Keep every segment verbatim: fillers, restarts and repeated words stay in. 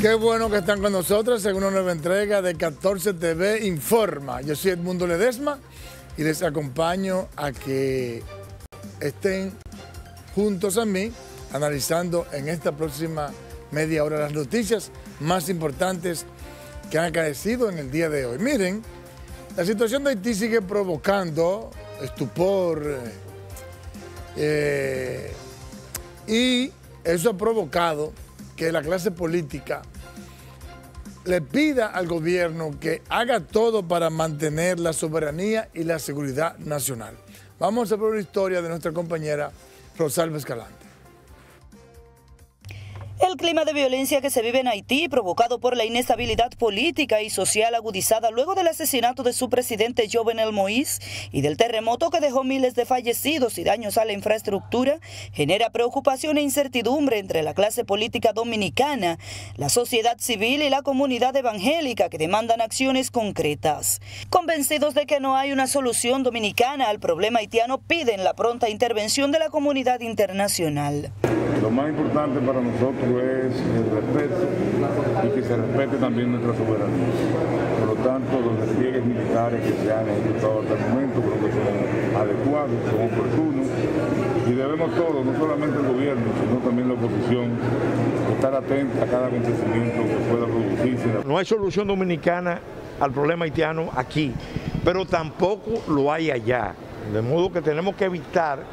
Qué bueno que están con nosotros en una nueva entrega de catorce T V Informa. Yo soy Edmundo Ledesma y les acompaño a que estén juntos a mí analizando en esta próxima media hora las noticias más importantes que han acaecido en el día de hoy. Miren, la situación de Haití sigue provocando estupor eh, y eso ha provocado que la clase política le pida al gobierno que haga todo para mantener la soberanía y la seguridad nacional. Vamos a ver una historia de nuestra compañera Rosalba Escalante. El clima de violencia que se vive en Haití, provocado por la inestabilidad política y social agudizada luego del asesinato de su presidente Jovenel Moïse y del terremoto que dejó miles de fallecidos y daños a la infraestructura, genera preocupación e incertidumbre entre la clase política dominicana, la sociedad civil y la comunidad evangélica que demandan acciones concretas. Convencidos de que no hay una solución dominicana al problema haitiano, piden la pronta intervención de la comunidad internacional. Lo más importante para nosotros es el respeto y que se respete también nuestra soberanía. Por lo tanto, los despliegues militares que se han ejecutado hasta el momento creo que son adecuados, son oportunos y debemos todos, no solamente el gobierno, sino también la oposición, estar atentos a cada acontecimiento que pueda producirse. No hay solución dominicana al problema haitiano aquí, pero tampoco lo hay allá. De modo que tenemos que evitar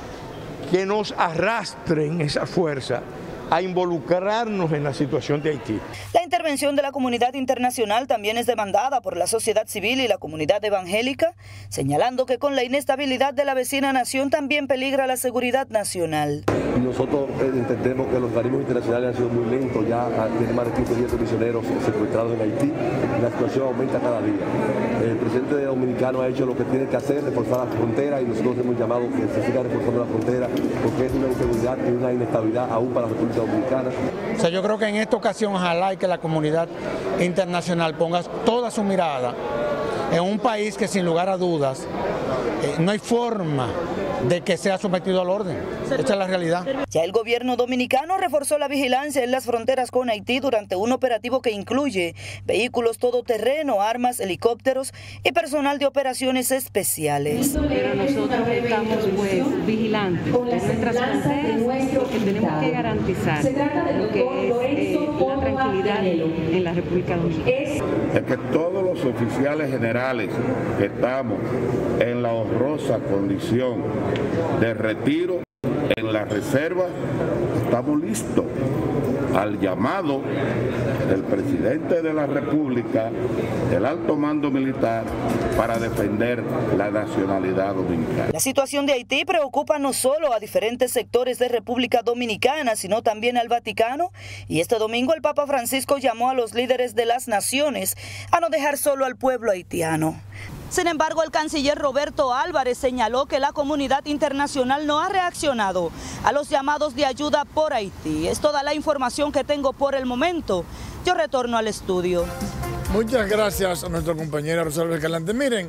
que nos arrastren esa fuerza a involucrarnos en la situación de Haití. La intervención de la comunidad internacional también es demandada por la sociedad civil y la comunidad evangélica, señalando que con la inestabilidad de la vecina nación también peligra la seguridad nacional. Nosotros entendemos que los organismos internacionales han sido muy lentos, ya tienen más de quince días de prisioneros secuestrados en Haití y la situación aumenta cada día. El presidente dominicano ha hecho lo que tiene que hacer, reforzar la frontera, y nosotros hemos llamado que se siga reforzando la frontera porque es una inseguridad y una inestabilidad aún para la República Dominicana. O sea, yo creo que en esta ocasión ojalá y que la comunidad internacional ponga toda su mirada en un país que sin lugar a dudas eh, no hay forma de que sea sometido al orden. Esta es la realidad. Ya el gobierno dominicano reforzó la vigilancia en las fronteras con Haití durante un operativo que incluye vehículos todoterreno, armas, helicópteros y personal de operaciones especiales. Pero nosotros estamos pues vigilantes de nuestras fronteras porque tenemos que garantizar lo que es eh, la tranquilidad en la República Dominicana. Es que todos los oficiales generales que estamos en la honrosa condición de retiro en la reserva, estamos listos al llamado del presidente de la República, del alto mando militar, para defender la nacionalidad dominicana. La situación de Haití preocupa no solo a diferentes sectores de República Dominicana, sino también al Vaticano, y este domingo el Papa Francisco llamó a los líderes de las naciones a no dejar solo al pueblo haitiano. Sin embargo, el canciller Roberto Álvarez señaló que la comunidad internacional no ha reaccionado a los llamados de ayuda por Haití. Es toda la información que tengo por el momento. Yo retorno al estudio. Muchas gracias a nuestra compañera Rosalba Escalante. Miren,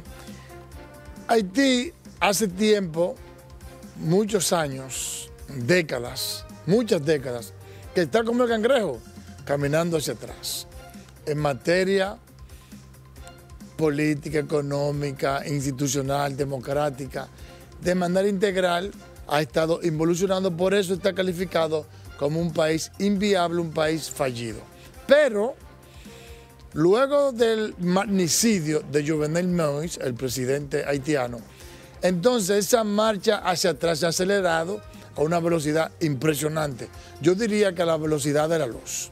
Haití hace tiempo, muchos años, décadas, muchas décadas, que está como el cangrejo, caminando hacia atrás. En materia política, económica, institucional, democrática, de manera integral, ha estado involucionando, por eso está calificado como un país inviable, un país fallido. Pero, luego del magnicidio de Jovenel Moïse, el presidente haitiano, entonces esa marcha hacia atrás se ha acelerado a una velocidad impresionante. Yo diría que a la velocidad de la luz.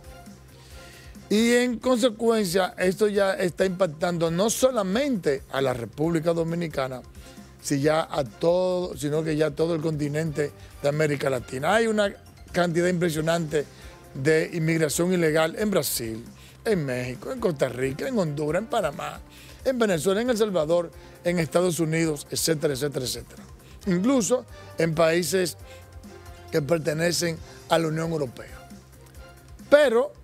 Y en consecuencia, esto ya está impactando no solamente a la República Dominicana, sino, ya a todo, sino que ya a todo el continente de América Latina. Hay una cantidad impresionante de inmigración ilegal en Brasil, en México, en Costa Rica, en Honduras, en Panamá, en Venezuela, en El Salvador, en Estados Unidos, etcétera, etcétera, etcétera. Incluso en países que pertenecen a la Unión Europea. Pero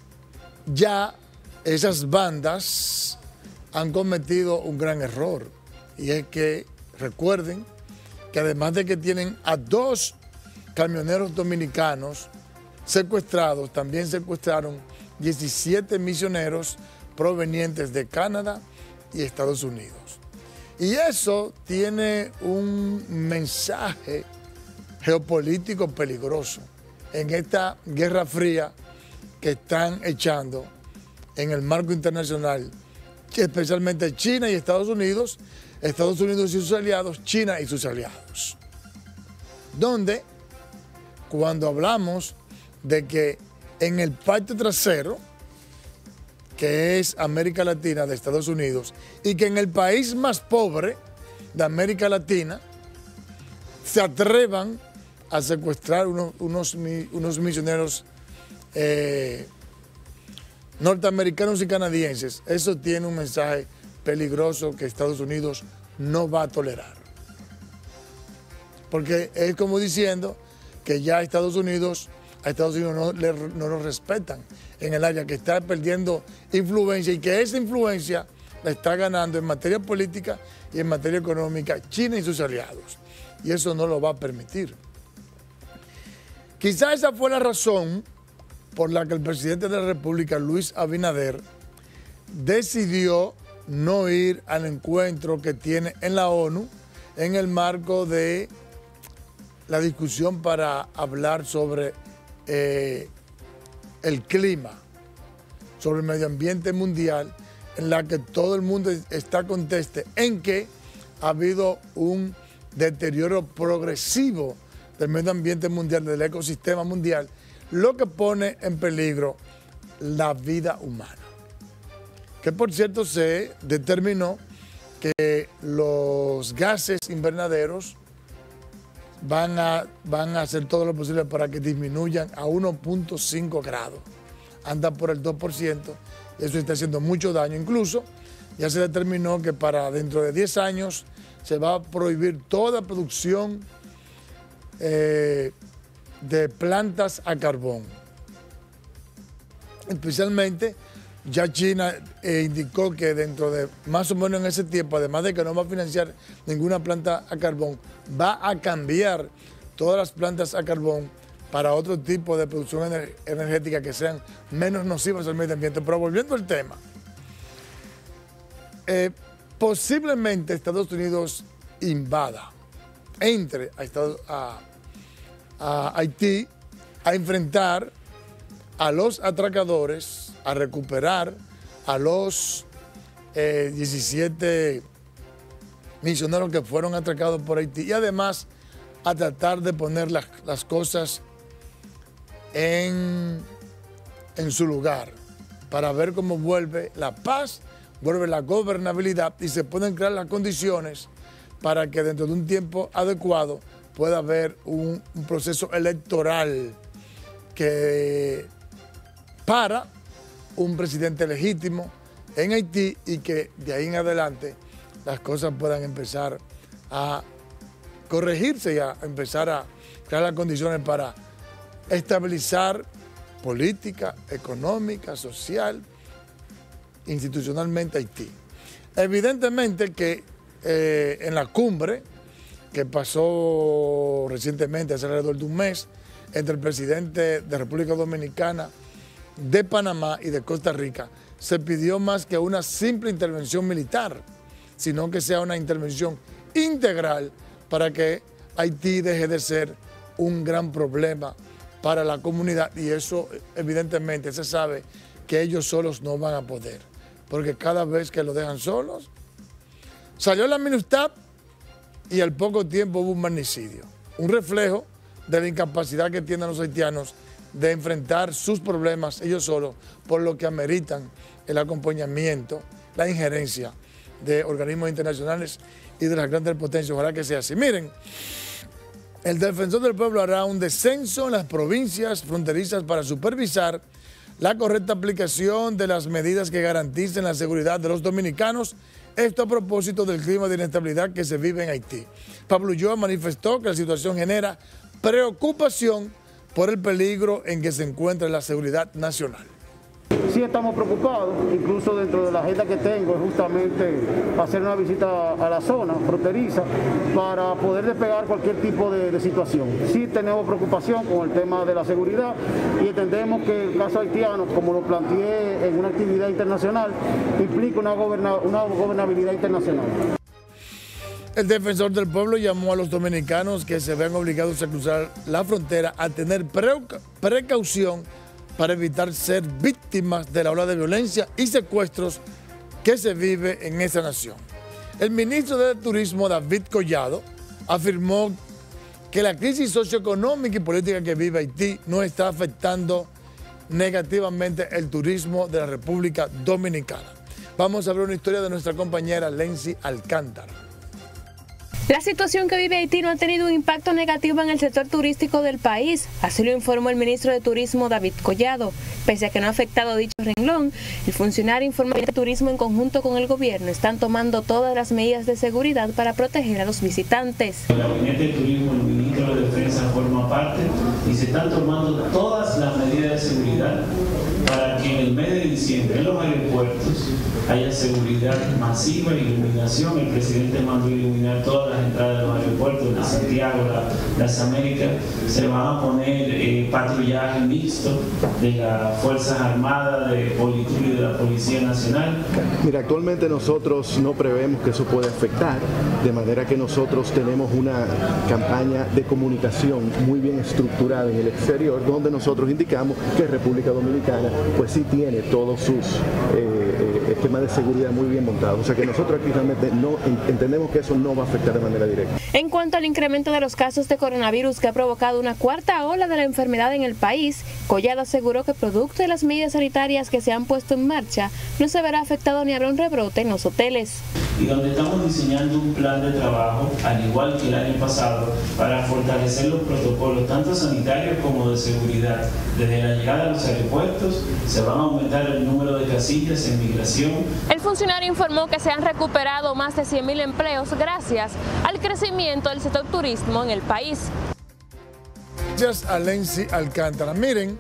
ya esas bandas han cometido un gran error, y es que recuerden que además de que tienen a dos camioneros dominicanos secuestrados, también secuestraron diecisiete misioneros provenientes de Canadá y Estados Unidos. Y eso tiene un mensaje geopolítico peligroso en esta guerra fría que están echando en el marco internacional, especialmente China y Estados Unidos, Estados Unidos y sus aliados, China y sus aliados. Donde, cuando hablamos de que en el patio trasero, que es América Latina de Estados Unidos, y que en el país más pobre de América Latina se atrevan a secuestrar unos, unos, unos misioneros eh, norteamericanos y canadienses, eso tiene un mensaje peligroso que Estados Unidos no va a tolerar. Porque es como diciendo que ya Estados Unidos, a Estados Unidos no, le, no lo respetan en el área, que está perdiendo influencia y que esa influencia la está ganando en materia política y en materia económica China y sus aliados. Y eso no lo va a permitir. Quizá esa fue la razón por la que el presidente de la República, Luis Abinader, decidió no ir al encuentro que tiene en la ONU en el marco de la discusión para hablar sobre eh, el clima, sobre el medio ambiente mundial, en la que todo el mundo está conteste en que ha habido un deterioro progresivo del medio ambiente mundial, del ecosistema mundial, lo que pone en peligro la vida humana. Que por cierto se determinó que los gases invernaderos van a, van a hacer todo lo posible para que disminuyan a uno punto cinco grados. Anda por el dos por ciento, y eso está haciendo mucho daño. Incluso ya se determinó que para dentro de diez años se va a prohibir toda producción eh, de plantas a carbón. Especialmente, ya China eh, indicó que dentro de más o menos en ese tiempo, además de que no va a financiar ninguna planta a carbón, va a cambiar todas las plantas a carbón para otro tipo de producción ener energética que sean menos nocivas al medio ambiente. Pero volviendo al tema, eh, posiblemente Estados Unidos invada, entre a, Estados, a, a Haití a enfrentar a los atracadores, a recuperar a los eh, diecisiete misioneros que fueron atracados por Haití y además a tratar de poner las, las cosas en, en su lugar para ver cómo vuelve la paz, vuelve la gobernabilidad y se pueden crear las condiciones para que dentro de un tiempo adecuado pueda haber un, un proceso electoral que para un presidente legítimo en Haití y que de ahí en adelante las cosas puedan empezar a corregirse y a empezar a crear las condiciones para estabilizar política, económica, social, institucionalmente Haití. Evidentemente que eh, en la cumbre que pasó recientemente, hace alrededor de un mes, entre el presidente de República Dominicana, de Panamá y de Costa Rica, se pidió más que una simple intervención militar, sino que sea una intervención integral para que Haití deje de ser un gran problema para la comunidad, y eso evidentemente se sabe que ellos solos no van a poder, porque cada vez que lo dejan solos, salió la MINUSTAH y al poco tiempo hubo un magnicidio, un reflejo de la incapacidad que tienen los haitianos de enfrentar sus problemas ellos solos, por lo que ameritan el acompañamiento, la injerencia de organismos internacionales y de las grandes potencias. Ojalá que sea así. Miren, el Defensor del Pueblo hará un descenso en las provincias fronterizas para supervisar la correcta aplicación de las medidas que garanticen la seguridad de los dominicanos. Esto a propósito del clima de inestabilidad que se vive en Haití. Pablo Ulloa manifestó que la situación genera preocupación por el peligro en que se encuentra la seguridad nacional. Sí estamos preocupados, incluso dentro de la agenda que tengo es justamente hacer una visita a la zona fronteriza para poder despegar cualquier tipo de, de situación. Sí tenemos preocupación con el tema de la seguridad y entendemos que el caso haitiano, como lo planteé en una actividad internacional, implica una, goberna, una gobernabilidad internacional. El defensor del pueblo llamó a los dominicanos que se vean obligados a cruzar la frontera a tener precaución para evitar ser víctimas de la ola de violencia y secuestros que se vive en esa nación. El ministro de Turismo, David Collado, afirmó que la crisis socioeconómica y política que vive Haití no está afectando negativamente el turismo de la República Dominicana. Vamos a ver una historia de nuestra compañera Lency Alcántara. La situación que vive Haití no ha tenido un impacto negativo en el sector turístico del país, así lo informó el ministro de Turismo David Collado. Pese a que no ha afectado dicho renglón, el funcionario informó que el turismo en conjunto con el gobierno están tomando todas las medidas de seguridad para proteger a los visitantes. El gabinete de turismo, el ministro de Defensa forma parte y se están tomando todas las medidas de seguridad para que en el mes de diciembre en los aeropuertos haya seguridad masiva e iluminación. El presidente mandó iluminar todas las entradas de los aeropuertos de Santiago, la, las Américas. Se van a poner eh, patrullaje mixto de las Fuerzas Armadas, de Politur y de la Policía Nacional. Mira, actualmente nosotros no prevemos que eso pueda afectar, de manera que nosotros tenemos una campaña de comunicación muy bien estructurada en el exterior, donde nosotros indicamos que República Dominicana pues sí tiene todos sus eh, eh, esquemas de seguridad muy bien montados. O sea que nosotros aquí realmente no entendemos que eso no va a afectar de manera directa. En cuanto al incremento de los casos de coronavirus que ha provocado una cuarta ola de la enfermedad en el país, Collado aseguró que producto de las medidas sanitarias que se han puesto en marcha, no se verá afectado ni habrá un rebrote en los hoteles. Y donde estamos diseñando un plan de trabajo, al igual que el año pasado, para fortalecer los protocolos, tanto sanitarios como de seguridad. Desde la llegada a los aeropuertos, se van a aumentar el número de casillas en migración. El funcionario informó que se han recuperado más de cien mil empleos gracias al crecimiento del sector turismo en el país. Gracias a Lency Alcántara. Miren,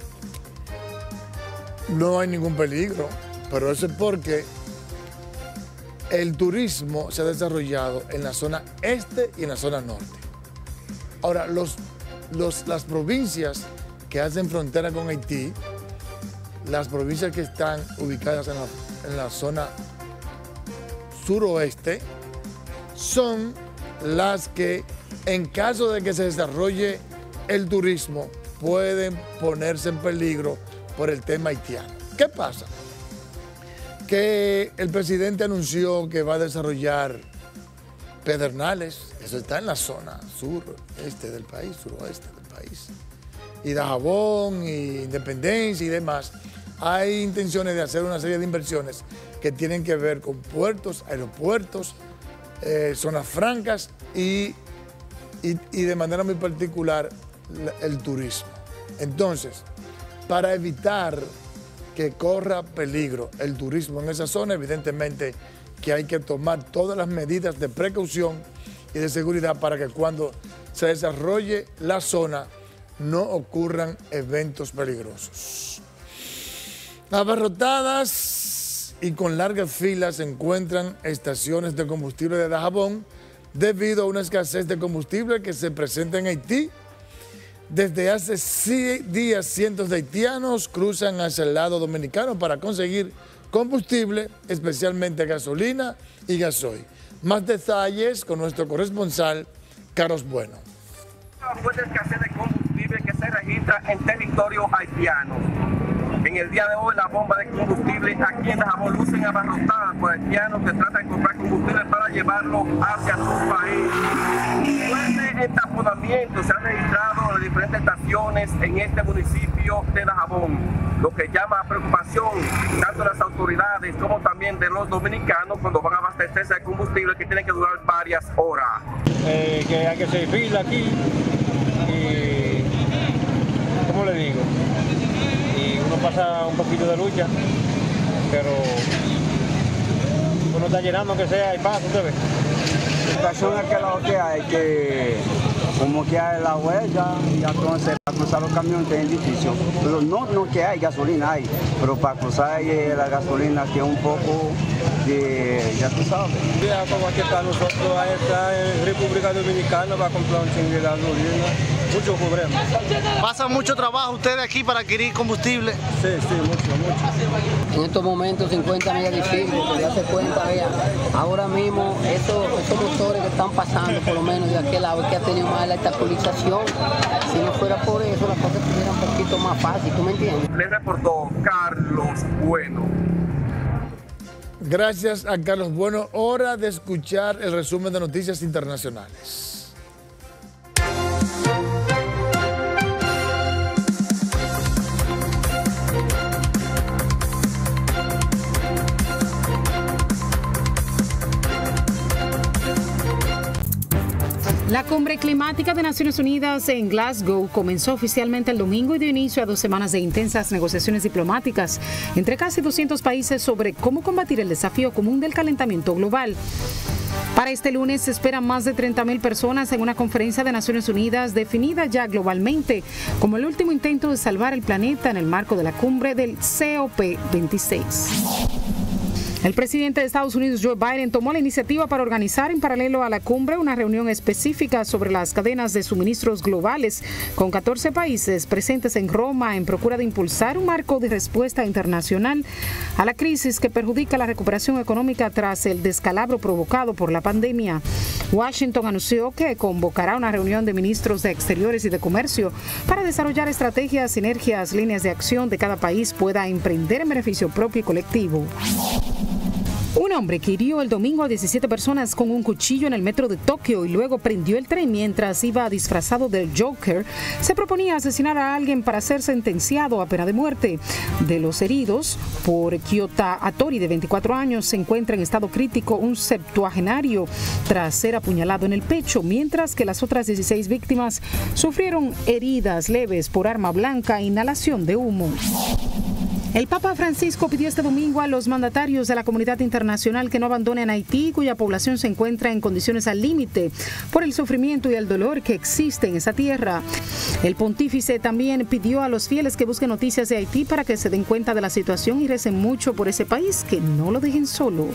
no hay ningún peligro, pero eso es porque el turismo se ha desarrollado en la zona este y en la zona norte. Ahora, los, los, las provincias que hacen frontera con Haití, las provincias que están ubicadas en la, en la zona suroeste, son las que, en caso de que se desarrolle el turismo, pueden ponerse en peligro por el tema haitiano. ¿Qué pasa? Que el presidente anunció que va a desarrollar Pedernales, eso está en la zona sureste del país, suroeste del país, y Dajabón, y Independencia y demás. Hay intenciones de hacer una serie de inversiones que tienen que ver con puertos, aeropuertos, eh, zonas francas y, y, y de manera muy particular el turismo. Entonces, para evitar que corra peligro el turismo en esa zona, evidentemente que hay que tomar todas las medidas de precaución y de seguridad para que cuando se desarrolle la zona no ocurran eventos peligrosos. Abarrotadas y con largas filas se encuentran estaciones de combustible de Dajabón debido a una escasez de combustible que se presenta en Haití. Desde hace seis días, cientos de haitianos cruzan hacia el lado dominicano para conseguir combustible, especialmente gasolina y gasoil. Más detalles con nuestro corresponsal, Carlos Bueno. La fuerte escasez de combustible que se registra en territorio haitiano. En el día de hoy, las bombas de combustible aquí en Dajabón lucen abarrotadas por haitianos que tratan de comprar combustible para llevarlo hacia su país. Fuerte entaponamiento se ha registrado en las diferentes estaciones en este municipio de Dajabón, lo que llama a preocupación tanto de las autoridades como también de los dominicanos cuando van a abastecerse de combustible que tiene que durar varias horas. Eh, que hay que hacer fila aquí y, ¿cómo le digo? Uno pasa un poquito de lucha, pero uno está llenando que sea y pasa, usted ve. La situación es que lo que hay que, como que hay la huella, y entonces la cruzar los camiones es difícil. Pero no, no que hay gasolina, hay, pero para cruzar eh, la gasolina que es un poco, de, ya tú sabes. Ya, como aquí está nosotros, ahí está en República Dominicana para comprar un chingue de gasolina, mucho problemas. ¿Pasa mucho trabajo ustedes aquí para adquirir combustible? Sí, sí, mucho, mucho. En estos momentos se encuentra medio difícil, porque ya se cuenta, vea, ahora mismo estos, estos motores que están pasando, por lo menos de aquel lado, que ha tenido más la actualización, si no fuera por eso, las cosas estuvieran un poquito más fácil, ¿tú me entiendes? Les reportó Carlos Bueno. Gracias a Carlos Bueno. Hora de escuchar el resumen de noticias internacionales. La cumbre climática de Naciones Unidas en Glasgow comenzó oficialmente el domingo y dio inicio a dos semanas de intensas negociaciones diplomáticas entre casi doscientos países sobre cómo combatir el desafío común del calentamiento global. Para este lunes se esperan más de treinta mil personas en una conferencia de Naciones Unidas definida ya globalmente como el último intento de salvar el planeta en el marco de la cumbre del C O P veintiséis. El presidente de Estados Unidos, Joe Biden, tomó la iniciativa para organizar en paralelo a la cumbre una reunión específica sobre las cadenas de suministros globales con catorce países presentes en Roma en procura de impulsar un marco de respuesta internacional a la crisis que perjudica la recuperación económica tras el descalabro provocado por la pandemia. Washington anunció que convocará una reunión de ministros de Exteriores y de Comercio para desarrollar estrategias, sinergias, líneas de acción de cada país pueda emprender en beneficio propio y colectivo. Un hombre que hirió el domingo a diecisiete personas con un cuchillo en el metro de Tokio y luego prendió el tren mientras iba disfrazado del Joker, se proponía asesinar a alguien para ser sentenciado a pena de muerte. De los heridos, por Kyota Hattori, de veinticuatro años, se encuentra en estado crítico un septuagenario tras ser apuñalado en el pecho, mientras que las otras dieciséis víctimas sufrieron heridas leves por arma blanca e inhalación de humo. El Papa Francisco pidió este domingo a los mandatarios de la comunidad internacional que no abandonen Haití, cuya población se encuentra en condiciones al límite por el sufrimiento y el dolor que existe en esa tierra. El pontífice también pidió a los fieles que busquen noticias de Haití para que se den cuenta de la situación y recen mucho por ese país, que no lo dejen solo.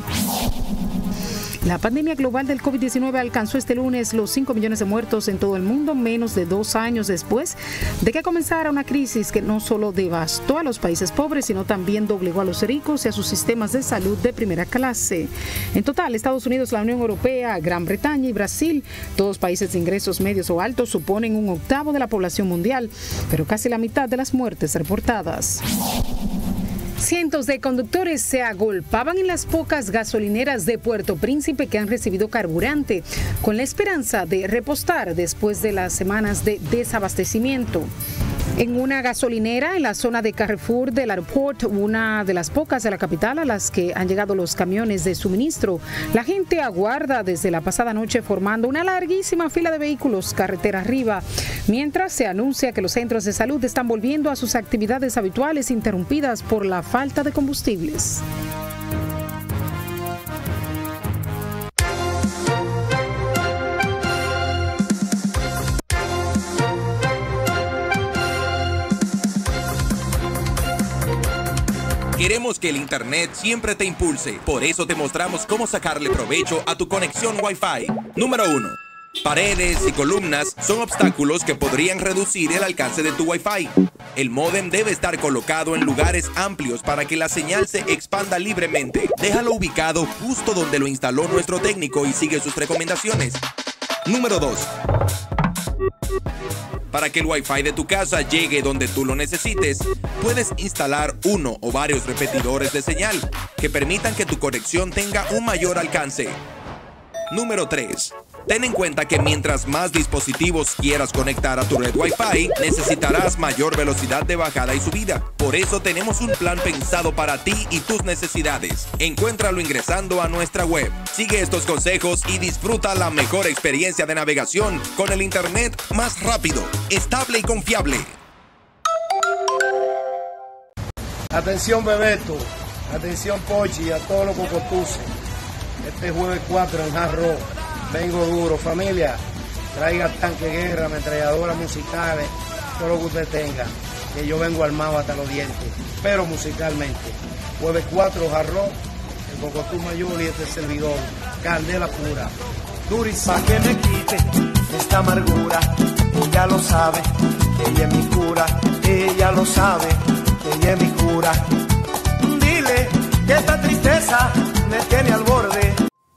La pandemia global del COVID diecinueve alcanzó este lunes los cinco millones de muertos en todo el mundo, menos de dos años después de que comenzara una crisis que no solo devastó a los países pobres, sino también doblegó a los ricos y a sus sistemas de salud de primera clase. En total, Estados Unidos, la Unión Europea, Gran Bretaña y Brasil, todos países de ingresos medios o altos, suponen un octavo de la población mundial, pero casi la mitad de las muertes reportadas. Cientos de conductores se agolpaban en las pocas gasolineras de Puerto Príncipe que han recibido carburante, con la esperanza de repostar después de las semanas de desabastecimiento. En una gasolinera en la zona de Carrefour del aeropuerto, una de las pocas de la capital a las que han llegado los camiones de suministro, la gente aguarda desde la pasada noche formando una larguísima fila de vehículos carretera arriba, mientras se anuncia que los centros de salud están volviendo a sus actividades habituales interrumpidas por la falta de combustibles. Queremos que el Internet siempre te impulse. Por eso te mostramos cómo sacarle provecho a tu conexión Wi-Fi. Número uno. Paredes y columnas son obstáculos que podrían reducir el alcance de tu Wi-Fi. El módem debe estar colocado en lugares amplios para que la señal se expanda libremente. Déjalo ubicado justo donde lo instaló nuestro técnico y sigue sus recomendaciones. Número dos. Para que el Wi-Fi de tu casa llegue donde tú lo necesites, puedes instalar uno o varios repetidores de señal que permitan que tu conexión tenga un mayor alcance. Número tres. Ten en cuenta que mientras más dispositivos quieras conectar a tu red Wi-Fi, necesitarás mayor velocidad de bajada y subida. Por eso tenemos un plan pensado para ti y tus necesidades. Encuéntralo ingresando a nuestra web. Sigue estos consejos y disfruta la mejor experiencia de navegación con el Internet más rápido, estable y confiable. Atención Bebeto, atención Pochi y a todos los cocotuces. Este jueves cuatro en Hard Rock. Vengo duro, familia. Traiga tanque guerra, ametralladoras musicales, todo lo que usted tenga, que yo vengo armado hasta los dientes, pero musicalmente. Jueves cuatro, Jarrón, el Cocotú Mayor y este servidor, candela pura. Durísimo. Pa' que me quite esta amargura, ella lo sabe, que ella es mi cura, ella lo sabe, que ella es mi cura. Dile que esta tristeza me tiene al borde.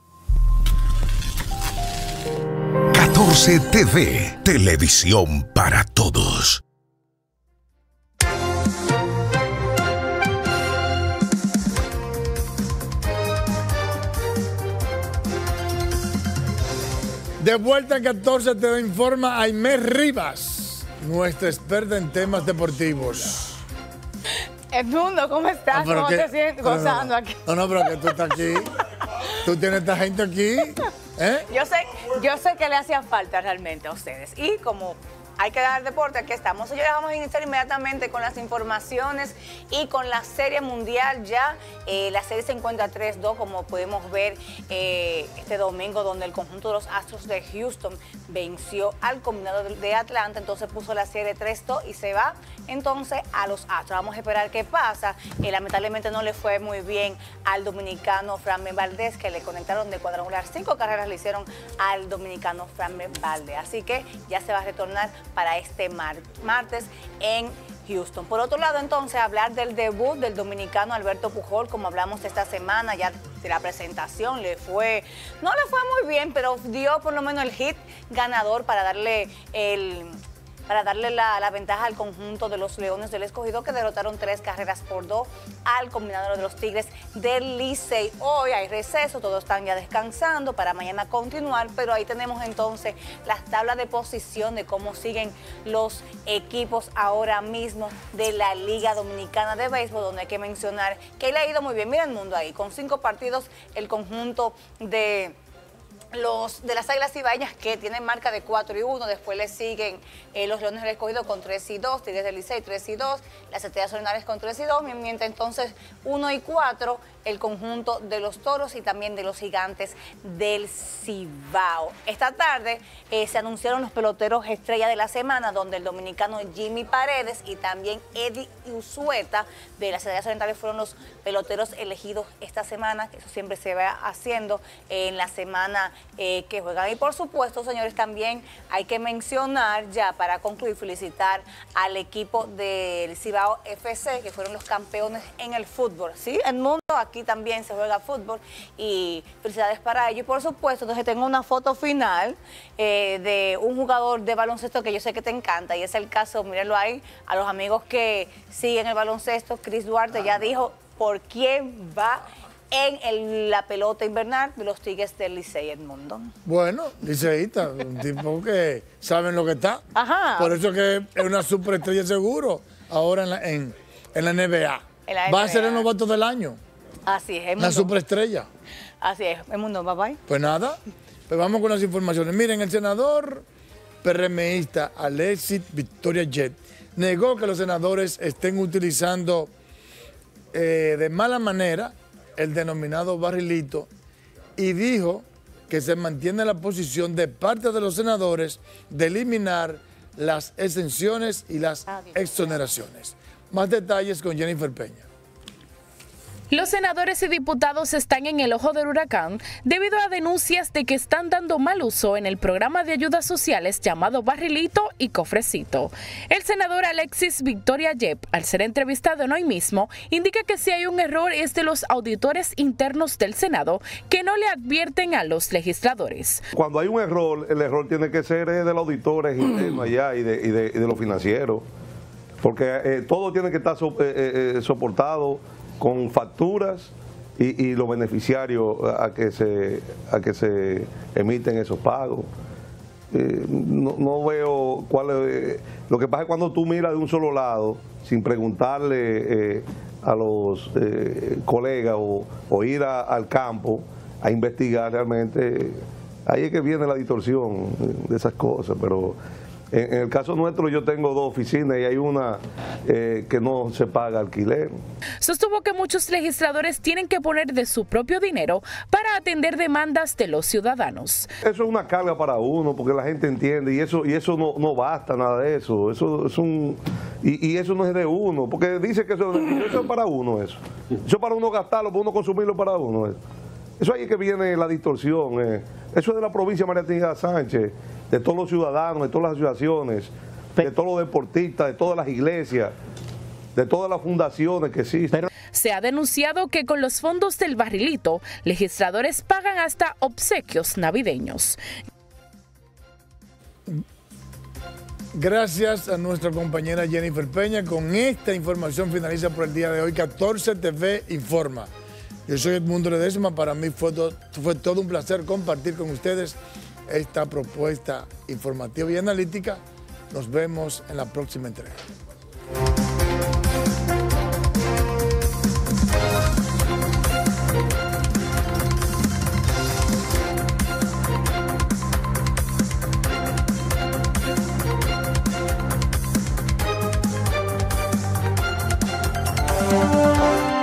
catorce T V, televisión para todos. De vuelta a catorce T V informa Aimé Rivas, nuestra experta en temas deportivos. Edmundo, ¿cómo estás? Ah, ¿Cómo que, te sientes no, gozando no, aquí? No, no, pero que tú estás aquí. Tú tienes esta gente aquí. ¿eh? Yo sé, yo sé que le hacía falta realmente a ustedes. Y como hay que dar deporte, aquí estamos. Señores, vamos a iniciar inmediatamente con las informaciones y con la Serie Mundial ya. Eh, la serie se encuentra tres dos, como podemos ver eh, este domingo, donde el conjunto de los Astros de Houston venció al combinado de Atlanta, entonces puso la serie tres dos y se va entonces a los Astros. Vamos a esperar qué pasa. Eh, lamentablemente no le fue muy bien al dominicano Framber Valdez, que le conectaron de cuadrangular. Cinco carreras le hicieron al dominicano Framber Valdez. Así que ya se va a retornar para este mar martes en Houston. Por otro lado, entonces, hablar del debut del dominicano Alberto Pujol, como hablamos esta semana, ya de la presentación, le fue, no le fue muy bien, pero dio por lo menos el hit ganador para darle el... para darle la, la ventaja al conjunto de los Leones del Escogido, que derrotaron tres carreras por dos al combinado de los Tigres del Licey. Hoy hay receso, todos están ya descansando para mañana continuar, pero ahí tenemos entonces las tablas de posición de cómo siguen los equipos ahora mismo de la Liga Dominicana de Béisbol, donde hay que mencionar que le ha ido muy bien. Mira el mundo ahí, con cinco partidos el conjunto de... los de las Águilas Cibaeñas, que tienen marca de cuatro y uno, después le siguen eh, los Leones del Escogido con tres y dos, Tigres del Licey tres y dos, las Estrellas Orientales con tres y dos, mientras entonces uno y cuatro el conjunto de los Toros y también de los Gigantes del Cibao. Esta tarde eh, se anunciaron los peloteros estrella de la semana, donde el dominicano Jimmy Paredes y también Eddie Usueta de las Estrellas Orientales fueron los peloteros elegidos esta semana, que eso siempre se va haciendo eh, en la semana eh, que juegan. Y por supuesto, señores, también hay que mencionar ya para concluir, felicitar al equipo del Cibao F C, que fueron los campeones en el fútbol. ¿Sí? El mundo aquí también se juega fútbol y felicidades para ellos. Y por supuesto, entonces tengo una foto final eh, de un jugador de baloncesto que yo sé que te encanta, y es el caso, mírenlo ahí, a los amigos que siguen el baloncesto. Chris Duarte ya dijo por quién va en el, la pelota invernal de los Tigres del Licey, Edmundo. Bueno, liceísta, un tipo que saben lo que está. Ajá. Por eso que es una superestrella seguro ahora en la, en, en la N B A. En la Va N B A. a ser el novato del año. Así es, La superestrella. Así es, el mundo, bye bye. Pues nada, pues vamos con las informaciones. Miren, el senador PRMista Alexis Victoria Jet negó que los senadores estén utilizando eh, de mala manera el denominado barrilito y dijo que se mantiene la posición de parte de los senadores de eliminar las exenciones y las exoneraciones. Más detalles con Jennifer Peña. Los senadores y diputados están en el ojo del huracán debido a denuncias de que están dando mal uso en el programa de ayudas sociales llamado Barrilito y Cofrecito. El senador Alexis Victoria Yep, al ser entrevistado en Hoy Mismo, indica que si hay un error es de los auditores internos del Senado que no le advierten a los legisladores. Cuando hay un error, el error tiene que ser de los auditores internos allá y de, y de, y de los financieros, porque eh, todo tiene que estar so, eh, eh, soportado con facturas y, y los beneficiarios a que se a que se emiten esos pagos. Eh, no, no veo cuál es. Lo que pasa es cuando tú miras de un solo lado, sin preguntarle eh, a los eh, colegas o, o ir a, al campo a investigar realmente, ahí es que viene la distorsión de esas cosas, pero En, en el caso nuestro yo tengo dos oficinas y hay una eh, que no se paga alquiler. Sostuvo que muchos legisladores tienen que poner de su propio dinero para atender demandas de los ciudadanos. Eso es una carga para uno porque la gente entiende y eso y eso no, no basta nada de eso. Eso es un y, y eso no es de uno porque dice que eso, eso es para uno eso. Eso es para uno gastarlo, para uno consumirlo para uno. Eso, eso ahí es que viene la distorsión. Eh. Eso es de la provincia de María Trinidad Sánchez, de todos los ciudadanos, de todas las asociaciones, de todos los deportistas, de todas las iglesias, de todas las fundaciones que existen. Se ha denunciado que con los fondos del barrilito, legisladores pagan hasta obsequios navideños. Gracias a nuestra compañera Jennifer Peña. Con esta información finaliza por el día de hoy catorce T V Informa. Yo soy Edmundo Ledesma. Para mí fue, do, fue todo un placer compartir con ustedes esta propuesta informativa y analítica. Nos vemos en la próxima entrega. Thank you.